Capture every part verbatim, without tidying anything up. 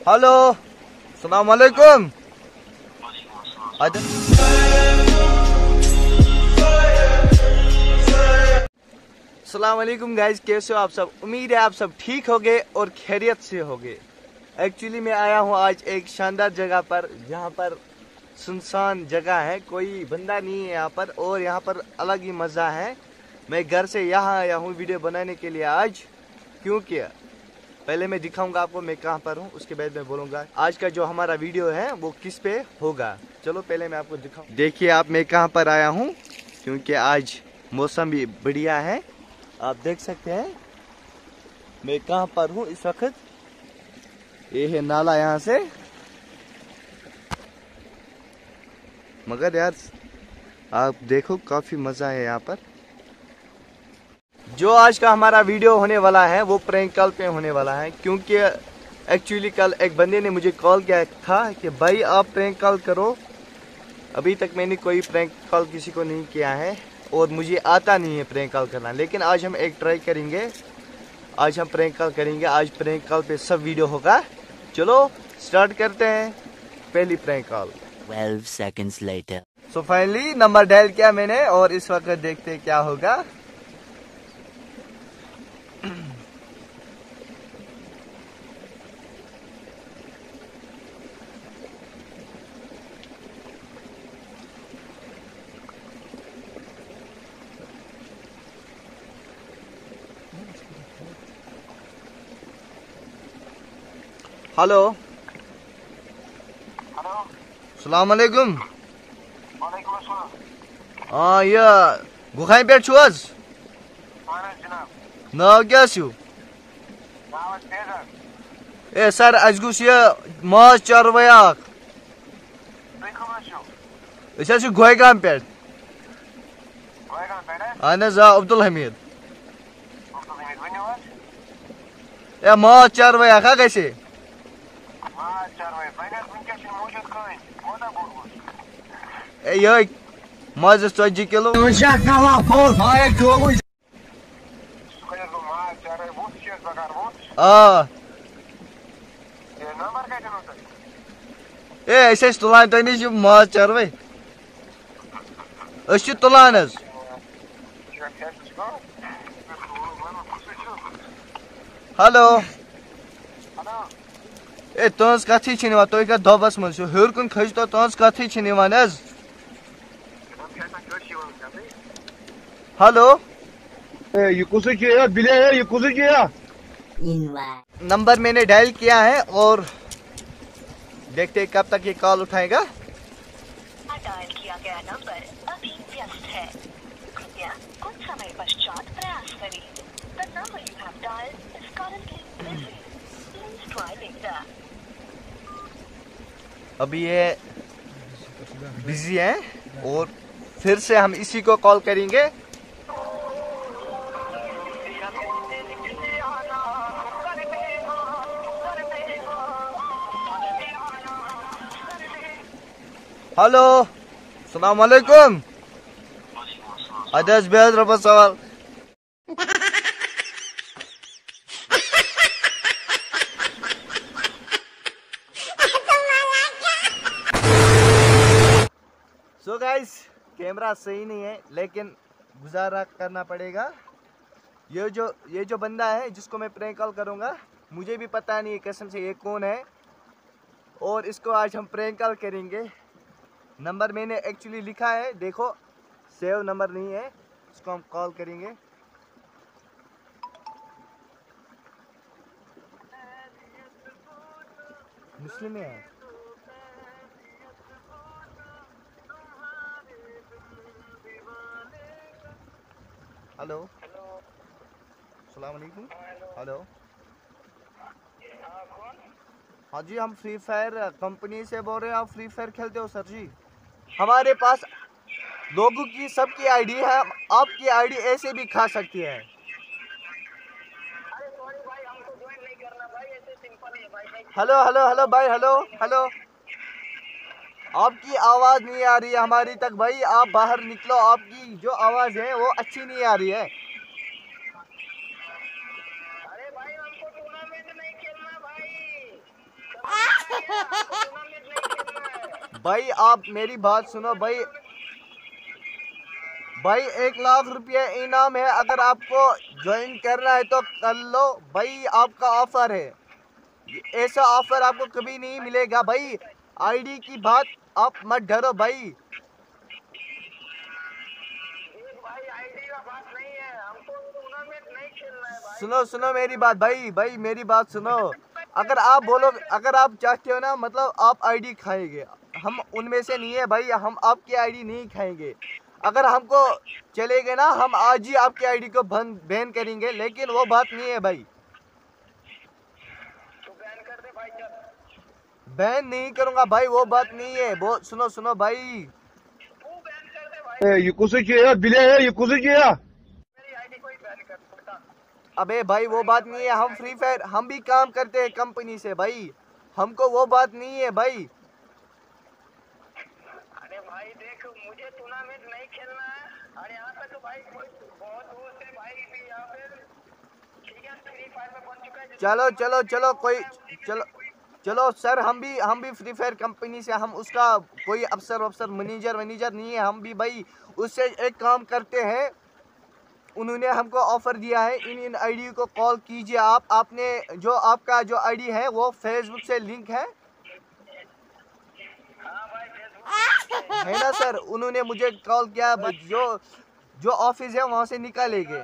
Hello, अस्सलाम वालेकुम। अस्सलाम वालेकुम गाइस, कैसे हो आप सब? उम्मीद है आप सब ठीक होगे और खैरियत से होगे। एक्चुअली मैं आया हूँ आज एक शानदार जगह पर, जहाँ पर सुनसान जगह है, कोई बंदा नहीं है यहाँ पर, और यहाँ पर अलग ही मज़ा है। मैं घर से यहाँ आया हूँ वीडियो बनाने के लिए आज, क्योंकि पहले मैं दिखाऊंगा आपको मैं कहाँ पर हूँ, उसके बाद मैं बोलूँगा आज का जो हमारा वीडियो है वो किस पे होगा। चलो पहले मैं आपको दिखाऊँ। देखिए आप मैं कहाँ पर आया हूँ, क्योंकि आज मौसम भी बढ़िया है। आप देख सकते हैं मैं कहाँ पर हूँ इस वक्त। ये है नाला यहाँ से, मगर यार आप देखो काफी मजा है यहाँ पर। जो आज का हमारा वीडियो होने वाला है वो प्रैंक कॉल पे होने वाला है, क्योंकि एक्चुअली कल एक बंदे ने मुझे कॉल किया था कि भाई आप प्रैंक कॉल करो। अभी तक मैंने कोई प्रैंक कॉल किसी को नहीं किया है और मुझे आता नहीं है प्रैंक कॉल करना, लेकिन आज हम एक ट्राई करेंगे। आज हम प्रैंक कॉल करेंगे, आज प्रैंक कॉल पे सब वीडियो होगा। चलो स्टार्ट करते हैं पहली prank call. twelve seconds later. So finally number dial किया मैंने और इस वक्त देखते हैं क्या होगा। हेलो, अस्सलाम वालेकुम। हाँ ये गुखाई पे छु हज? नाव क्या छु? ए सर अस गुस ये माज चारवाई अख। अस छु गोयगाम पे। अहन हज आ अब्दुल हमीद। ए माज चारवाई अख गसे ये माज ची किलो आ ए तुलान तुम नश माज चारवाई तुलान हज। हेलो ए तुज कथी तुम क्या दबस मज हर कुन खज तो तुज कथी हज। हेलो ये कुछ किया बिले है, ये कुछ किया। नंबर मैंने डायल किया है और देखते हैं कब तक ये कॉल उठाएगा। डायल किया गया नंबर अभी व्यस्त है, कृपया कुछ समय पश्चात प्रयास करें। The number you have dialed is currently busy. Please try later. अभी ये बिजी है और फिर से हम इसी को कॉल करेंगे। हेलो, अस्सलाम वालेकुम। अदस बेहद रब सवाल। सो गाइस कैमरा सही नहीं है लेकिन गुजारा करना पड़ेगा। ये जो ये जो बंदा है जिसको मैं प्रैंक कॉल करूंगा, मुझे भी पता नहीं है कसम से ये कौन है, और इसको आज हम प्रैंक कॉल करेंगे। नंबर मैंने एक्चुअली लिखा है, देखो सेव नंबर नहीं है, इसको हम कॉल करेंगे। मुस्लिम है। हेलो, अस्सलाम वालेकुम। हेलो, हाँ जी हम फ्री फायर कंपनी से बोल रहे हैं। आप फ्री फायर खेलते हो सर जी? हमारे पास लोगों की सबकी आईडी है, आपकी आईडी ऐसे भी खा सकती है। हेलो हेलो हेलो भाई, हेलो हेलो, आपकी आवाज नहीं आ रही है हमारी तक भाई, आप बाहर निकलो, आपकी जो आवाज है वो अच्छी नहीं आ रही है। अरे भाई हमको टूर्नामेंट नहीं खेलना भाई। भाई आप मेरी बात सुनो भाई। भाई एक लाख रुपये इनाम है, अगर आपको ज्वाइन करना है तो कर लो भाई, आपका ऑफर है। ऐसा ऑफर आपको कभी नहीं मिलेगा भाई। आईडी की बात आप मत डरो भाई। सुनो सुनो मेरी बात भाई, भाई मेरी बात सुनो। अगर आप बोलो, अगर आप चाहते हो ना, मतलब आप आईडी खाएंगे, हम उनमें से नहीं है भाई, हम आपकी आईडी नहीं खाएंगे। अगर हमको चलेगा ना, हम आज ही आपकी आईडी को बंद बैन करेंगे, लेकिन वो बात नहीं है भाई। तो बैन कर दे भाई, चल। बैन नहीं करूंगा भाई, वो बात नहीं है। वो सुनो सुनो भाई, तू बैन कर दे भाई। ये कुछ किया बिले है, ये कुछ किया मेरी आईडी कोई बैन कर सकता। अबे भाई वो बात नहीं है। हम फ्री फायर हम भी काम करते हैं कंपनी से भाई, हमको वो बात नहीं है भाई। अरे भाई देख, मुझे टूर्नामेंट नहीं खेलना है। अरे यहाँ तक भाई कोई बहुत दूर से भाई भी यहाँ पे, ठीक है, फ्री फायर में बन चुका है। चलो चलो चलो कोई चलो चलो सर, हम भी हम भी फ्री फायर कंपनी से, हम उसका कोई अफसर अफसर मैनेजर मैनेजर नहीं है। हम भी भाई उससे एक काम करते हैं। उन्होंने हमको ऑफर दिया है, इन इन आईडी को कॉल कीजिए आप। आपने जो आपका जो आईडी है वो फेसबुक से लिंक है है ना सर? उन्होंने मुझे कॉल किया, जो जो ऑफिस है वहाँ से निकालेंगे।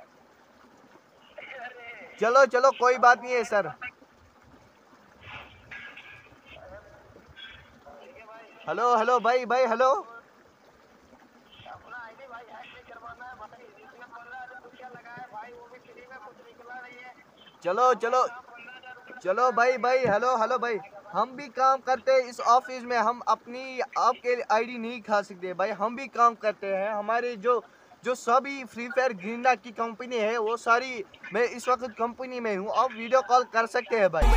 चलो चलो कोई बात नहीं है सर। हेलो हेलो भाई भाई हेलो। अपना आईडी भाई हैक नहीं करवाना है भाई, इसमें पंद्रह हजार रुपया लगा है भाई, वो भी फ्री में कुछ निकला नहीं है। चलो चलो चलो भाई भाई हेलो हेलो भाई, हम भी काम करते हैं इस ऑफिस में। हम अपनी आपके आईडी नहीं खा सकते भाई, हम भी काम करते हैं। हमारे जो जो सभी फ्री फायर ग्रीना की कंपनी है वो सारी, मैं इस वक्त कंपनी में हूँ, आप वीडियो कॉल कर सकते हैं भाई।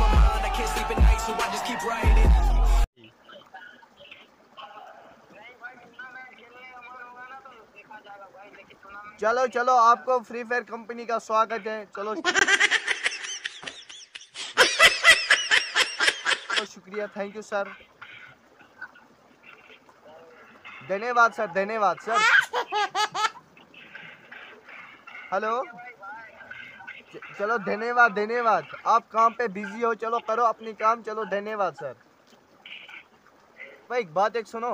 चलो चलो आपको फ्री फायर कंपनी का स्वागत है। चलो शुक्रिया, थैंक यू सर, धन्यवाद सर, धन्यवाद सर। हेलो चलो धन्यवाद धन्यवाद, आप काम पे बिजी हो, चलो करो अपनी काम, चलो धन्यवाद सर। भाई एक बात एक सुनो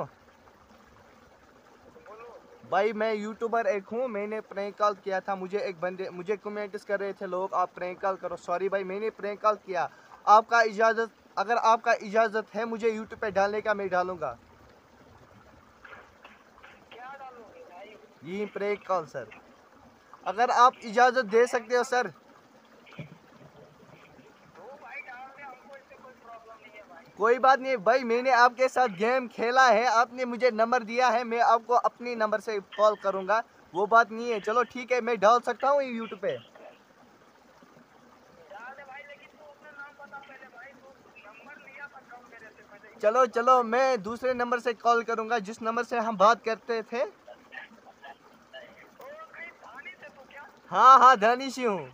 भाई, मैं यूट्यूबर एक हूँ, मैंने प्रैंक कॉल किया था। मुझे एक बंदे मुझे कमेंट्स कर रहे थे लोग, आप प्रैंक कॉल करो। सॉरी भाई, मैंने प्रैंक कॉल किया। आपका इजाज़त, अगर आपका इजाज़त है मुझे यूट्यूब पे डालने का, मैं डालूंगा। क्या डालोगे भाई? यही प्रैंक कॉल सर, अगर आप इजाज़त दे सकते हो सर। कोई बात नहीं भाई, मैंने आपके साथ गेम खेला है, आपने मुझे नंबर दिया है, मैं आपको अपनी नंबर से कॉल करूंगा, वो बात नहीं है। चलो ठीक है, मैं डाल सकता हूँ यूट्यूब पे। चलो चलो मैं दूसरे नंबर से कॉल करूंगा, जिस नंबर से हम बात करते थे। हाँ हाँ दानिश ही हूँ।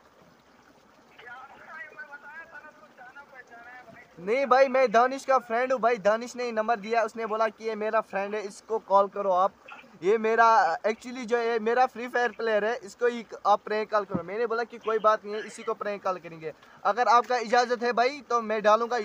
नहीं भाई, मैं दानिश का फ्रेंड हूँ भाई। दानिश ने नंबर दिया, उसने बोला कि ये मेरा फ्रेंड है, इसको कॉल करो आप। ये मेरा एक्चुअली जो है मेरा फ्री फायर प्लेयर है, इसको ही आप प्रैंक कॉल करो। मैंने बोला कि कोई बात नहीं है, इसी को प्रैंक कॉल करेंगे। अगर आपका इजाज़त है भाई तो मैं डालूंगा।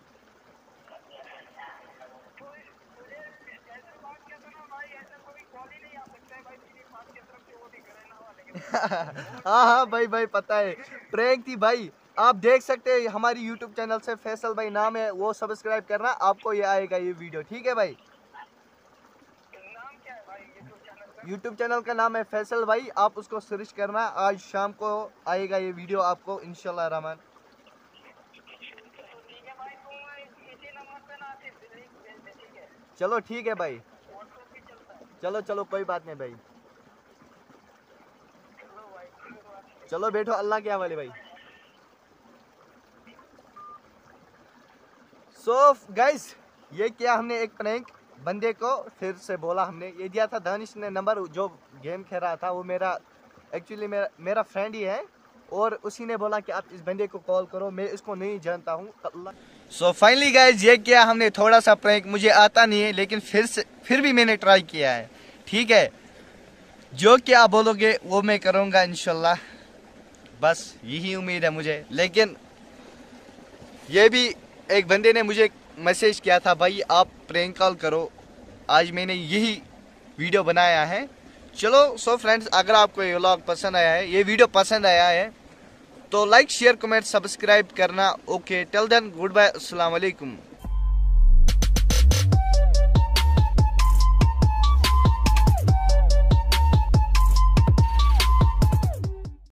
हाँ हाँ भाई भाई पता है, प्रैंक थी भाई। आप देख सकते हैं हमारी यूट्यूब चैनल से, फैसल भाई नाम है, वो सब्सक्राइब करना, आपको ये आएगा ये वीडियो, ठीक है भाई? नाम क्या है भाई यूट्यूब चैनल का? यूट्यूब चैनल का नाम है फैसल भाई, आप उसको सर्च करना, आज शाम को आएगा ये वीडियो आपको इंशाल्लाह रहमान। ठीक है भाई, तुम इसी नंबर पे ना सिर्फ लिंक भेज दे, ठीक है? चलो ठीक है भाई, व्हाट्सएप भी चलता है। चलो चलो कोई बात नहीं भाई। चलो भाई, चलो बैठो, अल्लाह के हवाले भाई। सो गाइस, ये किया हमने एक प्रैंक, बंदे को फिर से बोला हमने, ये दिया था दानिश ने नंबर, जो गेम खेल रहा था वो मेरा एक्चुअली मेरा मेरा फ्रेंड ही है, और उसी ने बोला कि आप इस बंदे को कॉल करो, मैं इसको नहीं जानता हूँ। सो फाइनली गाइज ये किया हमने थोड़ा सा प्रैंक, मुझे आता नहीं है लेकिन फिर से फिर भी मैंने ट्राई किया है। ठीक है, जो क्या आप बोलोगे वो मैं करूँगा इंशाल्लाह, बस यही उम्मीद है मुझे। लेकिन ये भी एक बंदे ने मुझे मैसेज किया था, भाई आप प्रैंक कॉल करो, आज मैंने यही वीडियो बनाया है। चलो सो फ्रेंड्स, अगर आपको ये व्लॉग पसंद आया है, ये वीडियो पसंद आया है तो लाइक शेयर कमेंट सब्सक्राइब करना। Okay, till then good bye, अस्सलाम वालेकुम।